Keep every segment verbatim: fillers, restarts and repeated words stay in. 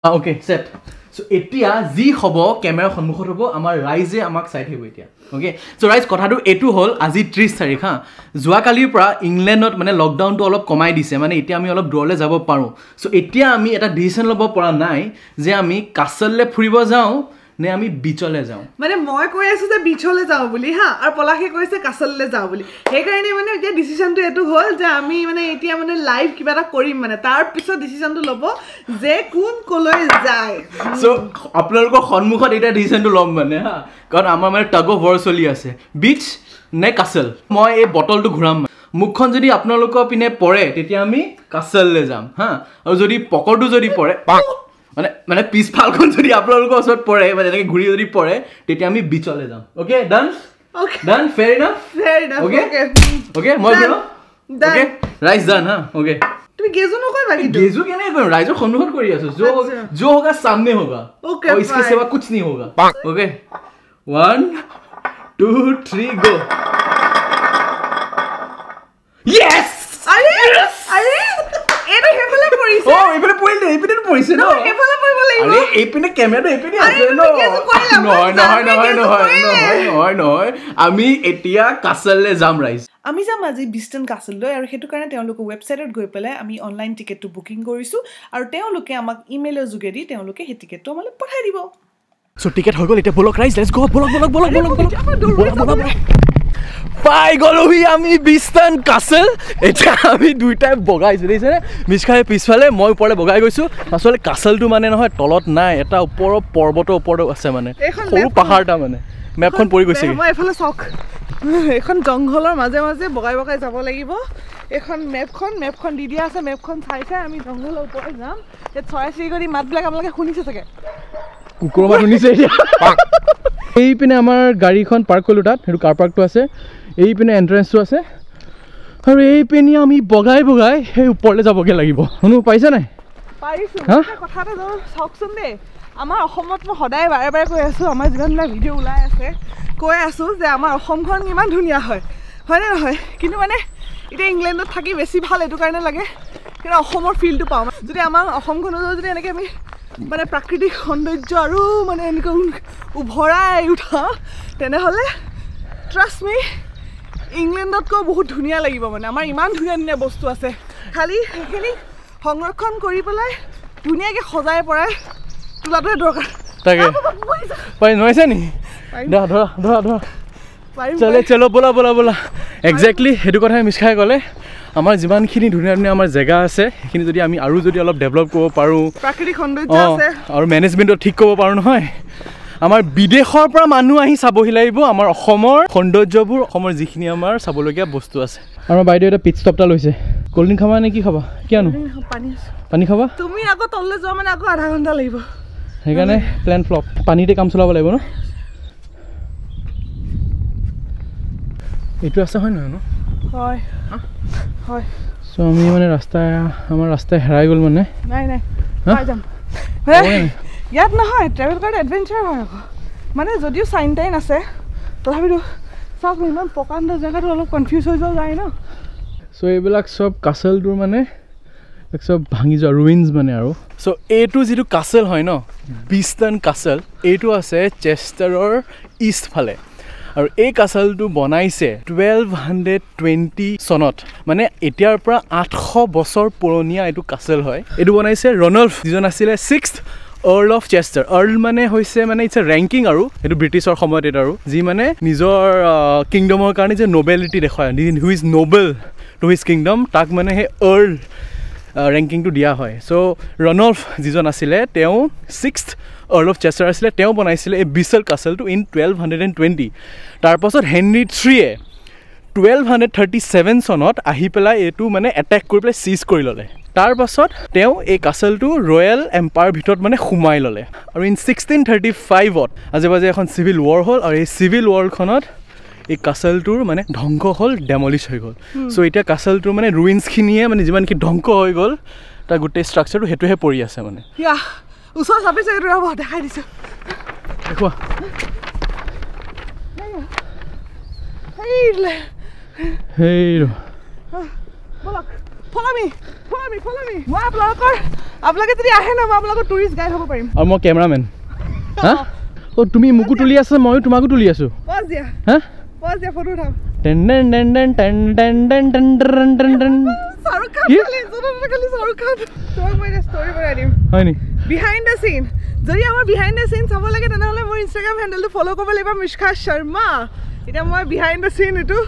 Okay set so এতিয়া যি হ'ব কেমেৰা সন্মুখত হ'ব আমাৰ ৰাইজে আমাক চাই থাকিব এতিয়া ওকে সো ৰাইজ কথাটো এটো হ'ল আজি ত্ৰিশ তাৰিখ হা যোৱাকালিৰ পৰা ইংলেণ্ডত মানে লকডাউনটো অলপ কমাই দিছে মানে এতিয়া আমি অলপ দূৰলৈ যাব পাৰোঁ সো এতিয়া আমি এটা ডিসিশন ল'ব পৰা নাই যে আমি কাছললৈ ফুৰিব যাওঁ নে আমি বিচলে যাওঁ মানে মই কৈ আছো যে বিচলে যাওঁ বুলি হা আৰু পলাশে কৈছে কাছললৈ যাওঁ বুলি সেই কাৰণে মানে এতিয়া ডিসিশনটো এটো হ'ল যে আমি মানে এতিয়া মানে লাইভ কিবা এটা কৰিম মানে তাৰ পিছত ডিসিশনটো ল'ব যে কোন কলৈ যায় সো আপোনালোকৰ সন্মুখত এটা ডিসিশনটো ল'ম মানে হা কাৰণ আমাৰ মানে টাগ অফ ৱাৰ চলি আছে বিচ নে কাছল মই এই বটলটো ঘূৰাম মুখখন যদি আপোনালোকৰ পিনে পৰে তেতিয়া আমি কাছললৈ যাম হা আৰু যদি পকৰটো যদি পৰে মানে মানে পিছফালখন যদি আপোনালোকৰ ওচৰত পৰে মানে এনেকৈ ঘূৰি যদি পৰে তেতিয়া আমি বিচলে যাম okay done okay done fair enough fair enough okay okay মই দিওঁ ওকে ৰাইজ ডান হা ওকে তুমি गेजू नो कोई बाकी गेजू के नहीं पर राइजो खंडुखत करी आसो जो जो होगा सामने होगा okay, और इसके सिवा कुछ नहीं होगा okay one two three go yes अरे अरे एने हेफले পৰিছে ओ এপিনে পৰিলে এপিনে পৰিছে ন হেফলে পৰিব লাগিব আরে এপিনে ক্যামেৰাটো এপিনে আছে ন নহয় নহয় নহয় নহয় নহয় নহয় আমি এতিয়া কাছললৈ যাম ৰাইজ আমি যাম আজি বিস্টন কাছললৈ আৰু হেতু কাৰণে তেওঁলোকে ৱেবছাইটত গৈ পেলাই আমি অনলাইন টিকেটটো বুকিং কৰিছো আৰু তেওঁলোকে আমাক ইমেইলৰ যোগেদি তেওঁলোকে হে টিকেটটো আমালৈ পঠাই দিব সো টিকেট হৈ গল এটা বলক ৰাইজ লেটস গো বলক বলক বলক বলক বলক পাই গলো হি আমি বিস্টন কাছল এটা আমি দুইটাই বগাইছো দেইছে মিছখাই পিছফালে মই ওপৰলে বগাই গৈছো আসলে কাছলটো মানে নহয় তলত নাই এটা ওপৰৰ পৰ্বতৰ ওপৰত আছে মানে সৰু পাহাৰটা মানে মেপখন পৰি গৈছে মই এফালে চক এখন জংঘলৰ মাজে মাজে বগাই বগাই যাব লাগিব এখন মেপখন মেপখন দি দিয়া আছে মেপখন চাই চাই আমি জংঘলৰ ওপৰত যাম এই ছয় চিৰিকটি মাতবিলাক আপোনালোকে শুনিছে চাগে কুকুৰ মাত শুনিছে এতিয়া এই পিনে আমাৰ গাড়ীখন পাৰ্ক কৰিলো তাত হেতু কাৰ পাৰ্কটো আছে এই পিনে এন্ট্ৰেন্সটো আছে আৰু এই পিনে আমি বগাই বগাই এই ওপৰলৈ যাবগে লাগিব শুনো পাইছা নাই পাইছো কথা এটা জানো চাওকচোন দে আমাৰ অসমত মই সদায় বাৰে বাৰে কৈ আছো আমাৰ যিমানবিলাক ভিডিঅ' ওলাই আছে কৈ আছো যে আমাৰ অসমখন ইমান ধুনীয়া হয় হয়নে নহয় কিন্তু মানে এতিয়া ইংলেণ্ডত থাকি বেছি ভাল এইটো কাৰণে লাগে কিন্তু অসমৰ ফিলটো পাওঁ যদি আমাৰ অসমখনত যদি এনেকৈ আমি মানে প্ৰাকৃতিক সৌন্দৰ্য আৰু মানে এনেকৈ উভৰাই উঠা তেনেহ'লে ট্ৰাষ্ট মি ইংলেণ্ডতকৈ বহুত ধুনীয়া লাগিব মানে আমাৰ ইমান ধুনীয়া ধুনীয়া বস্তু আছে খালি সেইখিনি সংৰক্ষণ কৰি পেলাই ধুনীয়াকৈ সজাই পৰাই তোলাটোহে দৰকাৰ তাকে পাই নোৱাৰিছে নি ধৰা ধৰা ধৰা ধৰা চলে চলো বলা বলা বলা একজেক্টলি সেইটো কথাই মিছখাই গ'লে আমাৰ যিমানখিনি ধুনীয়া ধুনীয়া আমাৰ জেগা আছে সেইখিনি যদি আমি আৰু যদি অলপ ডেভেলপ কৰিব পাৰোঁ প্ৰাকৃতিক সৌন্দৰ্য আছে আৰু মেনেজমেণ্টটো ঠিক কৰিব পাৰোঁ নহয় আমাৰ বিদেশৰ পৰা মানুহ আহি চাবহি লাগিব আমাৰ অসমৰ সৌন্দৰ্যবোৰ অসমৰ যিখিনি আমাৰ চাবলগীয়া বস্তু আছে আমাৰ বাইদেউ এটা পিট ষ্টপ এটা লৈছে ক'ল্ড ড্ৰিংক খাবা নে কি খাবা কিয়নো পানী পানী খাবা তুমি আকৌ তললৈ যোৱা মানে আকৌ আধা ঘণ্টা লাগিব সেইকাৰণে প্লেন ফ্লপ পানীতে কাম চলাব লাগিব ন এইটো আছে হয় নহয় ন হয় হয় সো আমি মানে ৰাস্তা আমাৰ ৰাস্তা হেৰাই গ'ল মানে নাই নাই পাই যাম ইয়াত নহয় ট্ৰেভেল কাৰ্ড এডভেঞ্চাৰ হয় আকৌ মানে যদিও চাইন টাইন আছে তথাপিতো চাওক ইমান প্ৰকাণ্ড জেগাটো অলপ কনফিউজ হৈ যোৱা যায় ন সো এইবিলাক চব কাছলটোৰ মানে চব ভাঙি যোৱা ৰুইনছ মানে আৰু সো এইটো যিটো কাছল হয় ন বিস্টন কাছল এইটো আছে চেষ্টাৰৰ ইষ্ট ফালে আৰু এই কাছলটো বনাইছে টুৱেলভ হাণ্ড্ৰেড টুৱেণ্টি চনত মানে এতিয়াৰ পৰা আঠশ বছৰ পুৰণীয়া এইটো কাছল হয় এইটো বনাইছে ৰনল্ফ যিজন আছিলে sixth earl of Chester earl মানে হৈছে মানে ইটছ এ ৰেংকিং আৰু এইটো ব্ৰিটিছৰ সময়ত এইটো আৰু যি মানে নিজৰ কিংডমৰ কাৰণে যে নবেলিটি দেখুৱায় who is noble to his kingdom তাক মানে সেই আৰ্ল ৰেংকিংটো দিয়া হয় চ' ৰনল্ফ যিজন আছিলে তেওঁ ছিক্সথ আৰ্ল অফ চেষ্টাৰ আছিলে তেওঁ বনাইছিলে এই বিচল কাছলটো in twelve hundred and twenty তাৰপাছত হেনৰি থ্ৰীয়ে টুৱেলভ হাণ্ড্ৰেড থাৰ্টি ছেভেন চনত আহি পেলাই এইটো মানে এটেক কৰি পেলাই চিজ কৰি ল'লে তাৰপাছত তেওঁ এই কাছলটো ৰয়েল এম্পায়াৰ ভিতৰত মানে সোমাই ল'লে আৰু ইন ছিক্সটিন থাৰ্টি ফাইভত আজি বাজে এখন চিভিল ৱাৰ হ'ল আৰু এই চিভিল ৱাৰখনত এই কাছলটোৰ মানে ধ্বংস হ'ল ডেমলিছ হৈ গ'ল চ' এতিয়া কাছলটোৰ মানে ৰুইনছখিনিয়ে মানে যিমানখিনি ধ্বংস হৈ গ'ল তাৰ গোটেই ষ্ট্ৰাকচাৰটো সেইটোহে পৰি আছে মানে ওচৰ চাপিছে এইটো ৰ'ব দেখাই দিছোঁ দেখুৱা সেই follow me, follow me, follow me. মই আপোনালোকৰ আপোনালোকে যদি আহে না মই আপোনালোকৰ টুৰিষ্ট গাইড হ'ব পাৰিম। আৰু মই কেমেৰামেন। হা? ও তুমি মুকু তুলি আছা মই তোমাকো তুলি আছো। পজ দিয়া। হা? পজ দিয়া ফটো উঠাম। Ten ten ten ten ten ten ten ten ten ten. Shahrukh Khan খালি জনতা খালি শাহৰুখ খান। তোমাক মই এটা ষ্টৰী বনাই দিম। হয় নি? Behind the scene. যদি আমাৰ বিহাইণ্ড দ্য সিন চাব লাগে তেনেহ'লে মোৰ ইনষ্টাগ্ৰাম হেণ্ডেলটো ফ'ল' কৰিব লাগিব মিশকা শৰ্মা। এতিয়া মই বিহাইণ্ড দ্য সিন এইটো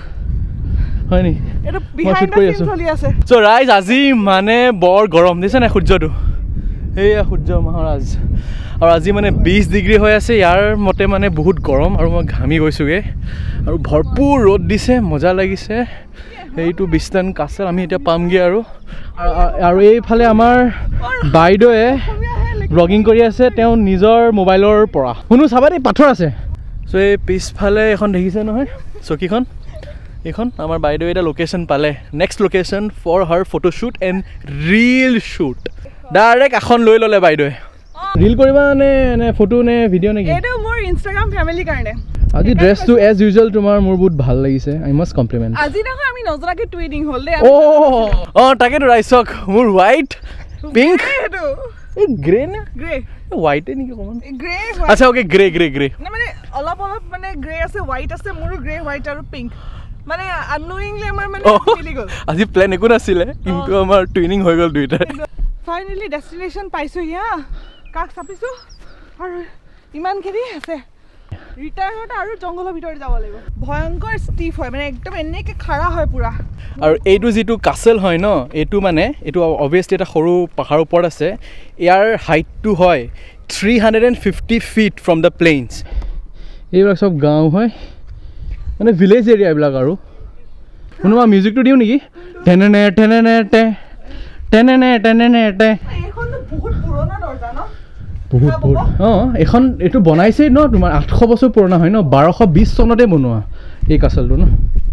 হয় নি? এইটো বিহাইণ্ড দ্য সিন চলি আছে। চ' ৰাইজ আজি মানে বৰ গৰম দিছে নাই সূৰ্যটো? সেয়া সূৰ্য মহাৰাজ। আৰু আজি মানে বিছ ডিগ্ৰী হৈ আছে ইয়াৰ মতে মানে বহুত গৰম আৰু মই ঘামি গৈছোঁগৈ আৰু ভৰপূৰ ৰ'দ দিছে মজা লাগিছে। এইটো বিষ্টান কাছেল আমি এতিয়া পামগৈ আৰু আৰু এইফালে আমাৰ বাইদেৱে ব্লগিং কৰি আছে তেওঁ নিজৰ মোবাইলৰ পৰা। শুনো চাবা দেই পাথৰ আছে। চ' এই পিছফালে এখন দেখিছে নহয় চকীখন, এইখন আমাৰ বাইদেৱে এটা লোকেশ্যন পালে। Next location for her photoshoot and reel shoot. Direct এখন লৈ ল'লে বাইদেৱে। ৰিল কৰিবা নে নে ফটো নে ভিডিঅ' নেকি? এইটো মোৰ ইনষ্টাগ্ৰাম ফেমিলিৰ কাৰণে। আজি ড্ৰেছটো এজ ইউজুৱেল তোমাৰ মোৰ বহুত ভাল লাগিছে। I must compliment. আজি নহয় আমি নজনাকে টুইনিং হ'ল দেই। অ' অ' তাকেতো ৰাইচক মোৰ হোৱাইট পিংক এইটো এই গ্ৰে নে গ্ৰে হোৱাইটে নেকি অকণমান? গ্ৰে আচ্ছা অ'কে গ্ৰে গ্ৰে গ্ৰে মানে অলপ অলপ মানে গ্ৰে আছে হোৱাইট আছে মোৰো গ্ৰে হোৱাইট আৰু পিংক মানে আননোয়িংলি আমাৰ মানে মিলি গ'ল। আজি প্লেন একো নাছিলে কিন্তু আমাৰ টুইনিং হৈ গ'ল দুইটা। ফাইনেলি ডেষ্টিনেশ্যন পাইছোঁ ইয়া কাক চাপিছোঁ আৰু ইমানখিনি আছে। ৰিটায়াৰ হওঁতে আৰু জংঘলৰ ভিতৰত যাব লাগিব। ভয়ংকৰ ষ্টিফ হয় মানে একদম এনেকৈ খাৰা হয় পূৰা। আৰু এইটো যিটো কাছেল হয় ন এইটো মানে এইটো অভিয়াছলি এটা সৰু পাহাৰৰ ওপৰত আছে। ইয়াৰ হাইটটো হয় three hundred and fifty feet from the plains. এইবিলাক চব গাঁও হয় মানে ভিলেজ এৰিয়া এইবিলাক। আৰু কোনোবা মিউজিকটো দিওঁ নেকি? টেনেনে টেনেনে টে টেনেনে টেনেনে টে। এইখনটো বহুত পুৰণা দৰ্জা ন? বহুত বহুত অঁ এইখন এইটো বনাইছেই ন তোমাৰ আঠশ বছৰ পুৰণা হয় ন, বাৰশ বিছ চনতে বনোৱা এই কাছেলটো ন।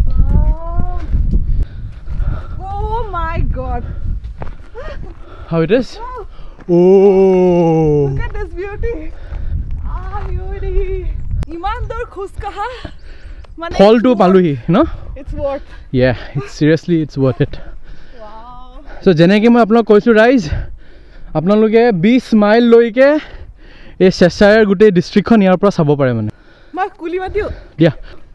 Oh my God! How it is? Oh! Look at this beauty! Ah, beauty! ইমান দূৰ খোজ কাঢ়া মানে ফলটো পালোহি ন? It's worth. Yeah, it's seriously it's worth it. Wow! So যেনেকৈ মই আপোনাক কৈছোঁ ৰাইজ আপোনালোকে বিছ মাইল লৈকে এই চেচাৰৰ গোটেই ডিষ্ট্ৰিক্টখন ইয়াৰ পৰা চাব পাৰে মানে। মই কুলি মাতিও দিয়া।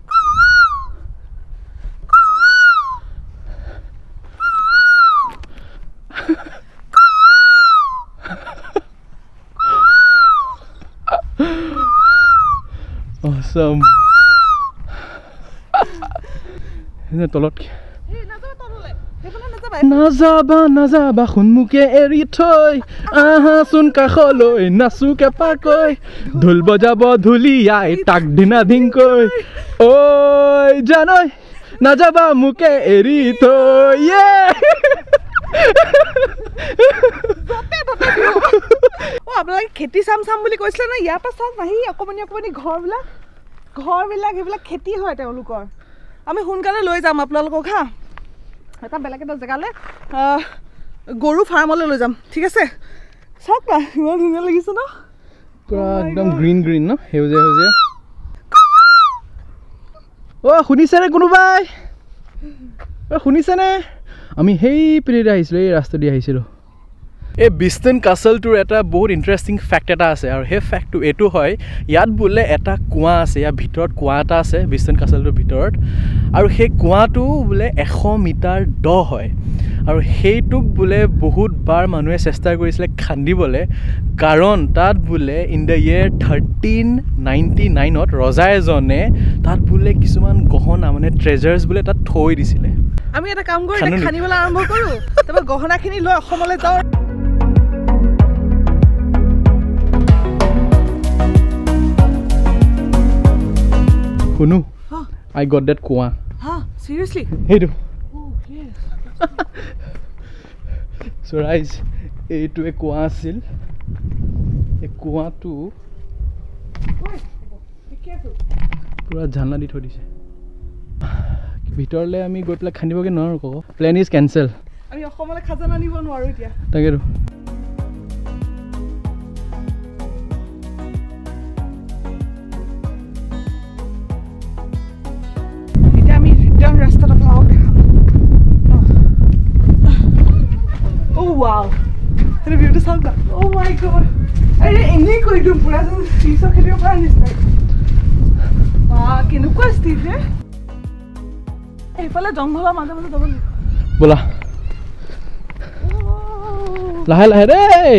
Awesome. এনে তলত নাযাবা নাযাবা সন্মুখে এৰি থৈ আহাচোন কাষলৈ নাচোকে পাকৈ ঢোল বজাব ঢুলিয়াই তাক দিনা ধিংকৈ ঐ জানৈ নাযাবা মোকে এৰি থৈ। আপোনালোকে খেতি চাম চাম বুলি কৈছিলে ন ইয়াৰ পৰা চাওক নাহি অকণমানি অকণমানি ঘৰবিলাক ঘৰবিলাক সেইবিলাক খেতি হয় তেওঁলোকৰ। আমি সোনকালে লৈ যাম আপোনালোকক হা এটা বেলেগ এটা জেগালৈ গৰু ফাৰ্মলৈ লৈ যাম ঠিক আছে। চাওক না ইমান ধুনীয়া লাগিছে ন পুৰা একদম গ্ৰীণ গ্ৰীণ ন সেউজীয়া সেউজীয়া। অ' শুনিছেনে কোনোবাই? অ' শুনিছেনে? আমি সেই পিনেদি আহিছিলোঁ এই ৰাস্তা দি আহিছিলোঁ। এই বিষ্টান কাছেলটোৰ এটা বহুত ইণ্টাৰেষ্টিং ফেক্ট এটা আছে আৰু সেই ফেক্টটো এইটো হয় ইয়াত বোলে এটা কুঁৱা আছে, ইয়াৰ ভিতৰত কুঁৱা এটা আছে বিষ্টান কাছেলটোৰ ভিতৰত আৰু সেই কুঁৱাটো বোলে এশ মিটাৰ দ হয় আৰু সেইটোক বোলে বহুতবাৰ মানুহে চেষ্টা কৰিছিলে খান্দিবলৈ কাৰণ তাত বোলে in the year thirteen ninety নাইনত ৰজা এজনে তাত বোলে কিছুমান গহনা মানে ট্ৰেজাৰ্ছ বোলে তাত থৈ দিছিলে। আমি এটা কাম কৰি খান্দিবলৈ আৰম্ভ কৰোঁ তাৰপৰা গহনাখিনি লৈ অসমলৈ যাওঁ। শুনো I got that কুঁৱা। হা seriously? সেইটো oh yes so guys এইটো এক কুঁৱা আছিল। এই কুঁৱাটো পুৰা ঝালনা দি থৈ দিছে ভিতৰলৈ আমি গৈ পেলাই খান্দিবগৈ নোৱাৰোঁ ক'ব। Plane is cancel. আমি অসমলৈ খাজানা নিব নোৱাৰোঁ এতিয়া। তাকেতো ৱাও এই ভিউটো চাওক না ও মাই গড আৰে এনেই কৈ দিম পুৰা যেন চিছ খেলিব পৰা নিচিনা বা কেনেকুৱা স্থিৰ হে এইফালে জংঘলৰ মাজে মাজে যাব বলা লাহে লাহে দেই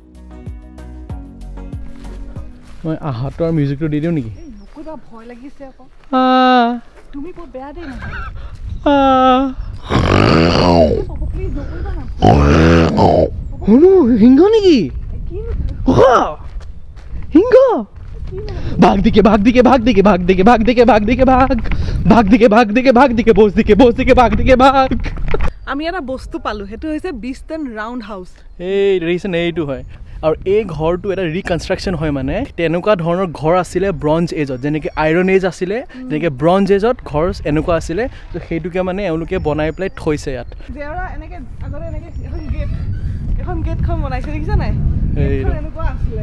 মই আহাতৰ মিউজিকটো দি দিওঁ নেকি নকইবা ভয় লাগিছে আকৌ আ তুমি বহুত বেয়া দেই নহয় আ প্লিজ নকইবা না হনু হিংগ নেকি হিংগ भाग दिखे भाग दिखे भाग दिखे भाग दिखे भाग दिखे भाग दिखे भाग भाग दिखे भाग दिखे भाग दिखे बोस दिखे बोस दिखे भाग दिखे भाग আমি এটা বস্তু পালো হেতু হৈছে বিস্টন ৰাউন্ড হাউস এই ৰিজন এইটো হয় আৰু এই ঘৰটো এটা ৰিকনষ্ট্ৰাকচন হয় মানে তেনেকুৱা ধৰণৰ ঘৰ আছিলে ব্ৰঞ্জ এজত যেনেকৈ আইৰন এজ আছিলে যেনেকৈ ব্ৰঞ্জ এজত ঘৰ এনেকুৱা আছিলে তো সেইটোকে মানে এওঁলোকে বনাই পেলাই থৈছে ইয়াত যেৰা এনেকে আগতে এনেকে এখন গেট এখন গেটখন বনাইছে দেখিছা নাই এইটো এনেকুৱা আছিলে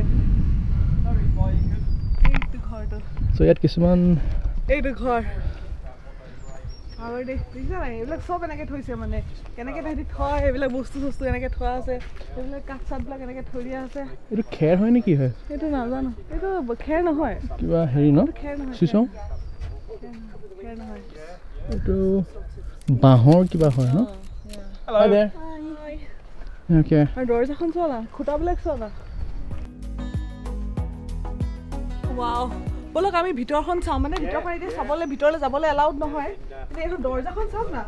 এইটো ঘৰটো সো ইয়াত কিছুমান এইটো ঘৰ আৰু দেখিছা নাই এইবিলাক সব এনেকে থৈছে মানে কেনেকে তাহাঁতি থয় এইবিলাক বস্তু বস্তু এনেকে থোৱা আছে এইবিলাক কাঠ চাঠবিলাক এনেকে থৈ দিয়া আছে এইটো খেৰ হয় নে কি হয় এইটো নাজানো এইটো খেৰ নহয় কিবা হেৰি ন খেৰ নহয় চুইচং খেৰ নহয় এইটো বাঁহৰ কিবা হয় ন হাই দেয়াৰ ওকে আৰু দৰজাখন চোৱা না খুঁটাবিলাক চোৱা না ৱাও বলক আমি ভিতৰখন চাওঁ মানে ভিতৰখন এতিয়া চাবলৈ ভিতৰলৈ যাবলৈ এলাউড নহয় কিন্তু এইটো দৰজাখন চাওক না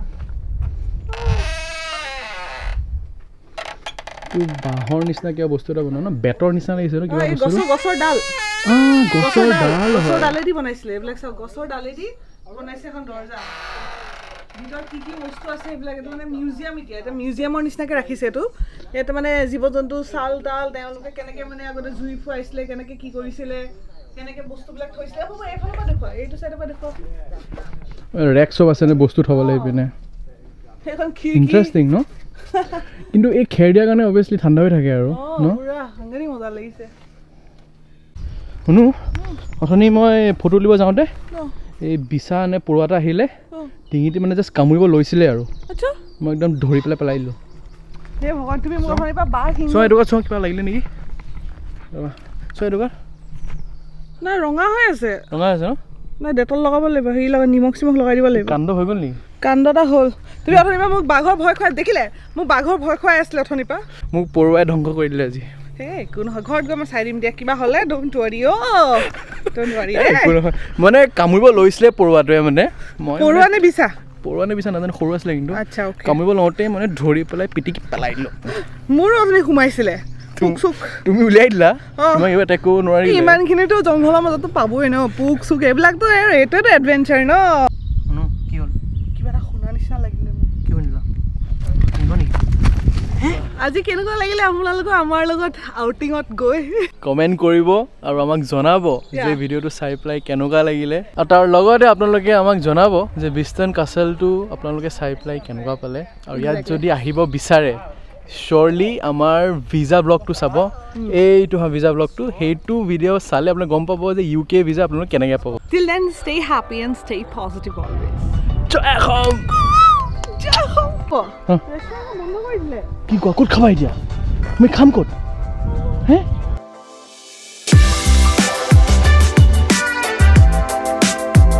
তো বাঁহৰ নিচিনা কিবা বস্তু এটা বনোৱা ন বেতৰ নিচিনা লাগিছে ন কিবা এই বস্তু গছৰ গছৰ ডাল আ গছৰ ডাল গছৰ হয় ডালেদি বনাইছিলে এইবিলাক চাওক গছৰ ডালেদি বনাইছে এখন দৰজা ভিতৰত কি কি বস্তু আছে এইবিলাক এইটো মানে মিউজিয়াম এতিয়া এটা মিউজিয়ামৰ নিচিনাকৈ ৰাখিছে এইটো ইয়াতে মানে জীৱ জন্তু চাল তাল তেওঁলোকে কেনেকৈ মানে আগতে জুই ফুৱাইছিলে কেনেকৈ কি কৰিছিলে কেনেকৈ বস্তুবিলাক থৈছিলে হ'ব এইফালৰ পৰা দেখুৱা এইটো চাইডৰ পৰা দেখুৱা ৰেক চব আছে নে বস্তু থ'বলৈ পিনে সেইখন খিৰিকী ইণ্টাৰেষ্টিং ন কিন্তু এই খেৰ দিয়াৰ কাৰণে অবভিয়াছলি ঠাণ্ডা হৈ থাকে আৰু ন পুৰা সাংঘাতিক মজা লাগিছে শুনো অথনি মই ফটো তুলিব যাওঁতে এই বিছা নে পৰুৱা এটা আহিলে ডিঙিটো মানে জাষ্ট কামুৰিব লৈছিলে আৰু আচ্ছা মই একদম ধৰি পেলাই পেলাই দিলোঁ হে ভগৱান তুমি মোৰ ঘৰৰ পৰা বাঘ হিং চোৱা এইটো চোৱা কিবা লাগিলে নেকি চোৱা এইটো নাই ৰঙা হৈ আছে ৰঙা আছে ন নাই ডেটল লগাব লাগিব হেৰি লগাই নিমখ চিমখ লগাই দিব লাগিব কাণ্ড হৈ গ'ল নেকি কাণ্ড এটা হ'ল তুমি অথনিৰ পৰা মোক বাঘৰ ভয় খুৱাই দেখিলে মোক বাঘৰ ভয় খুৱাই আছিলে অথনিৰ পৰা মোক পৰুৱাই ধ্বংস কৰি দিলে আজি হে একো নহয় ঘৰত গৈ মই চাই দিম দিয়া কিবা হ'লে ডোণ্ট ৱৰি অ' ডোণ্ট ৱৰি একো নহয় মানে কামুৰিব লৈছিলে পৰুৱাটোৱে মানে মই পৰুৱা নে বিছা পৰুৱা নে বিছা নাজানো সৰু আছিলে কিন্তু আচ্ছা অ'কে কামুৰিব লওঁতে মানে ধৰি পেলাই পিটিকি পেলাই দিলোঁ মোৰো অথনি সোমাইছিলে পোক চোক তুমি উলিয়াই দিলা তোমাক এইবাৰ একো নোৱাৰি ইমানখিনিতো জংঘলৰ মাজতো পাবই ন পোক চোক এইবিলাকতো আৰু এইটোৱেতো এডভেঞ্চাৰ ন কি হ'ল কিবা এটা শুনা নিচিনা লাগিলে মোক কি শুনিলা নেকি আজি কেনেকুৱা লাগিলে আপোনালোকৰ আমাৰ লগত আউটিঙত গৈ কমেণ্ট কৰিব আৰু আমাক জনাব যে ভিডিঅ'টো চাই পেলাই কেনেকুৱা লাগিলে আৰু তাৰ লগতে আপোনালোকে আমাক জনাব যে বিস্টন কাছলটো আপোনালোকে চাই পেলাই কেনেকুৱা পালে আৰু ইয়াত যদি আহিব বিচাৰে surely আমাৰ ভিজা ব্লগটো চাব এইটো হয় ভিজা ব্লগটো সেইটো ভিডিঅ' চালে আপুনি গম পাব যে ইউ কে ভিজা আপোনালোকে কেনেকৈ পাব till then stay happy and stay positive always জয় অসম জয় অসম ৰেষ্টুৰেণ্ট বন্ধ কৰি দিলে কি কোৱা ক'ত খাবা এতিয়া আমি খাম ক'ত হে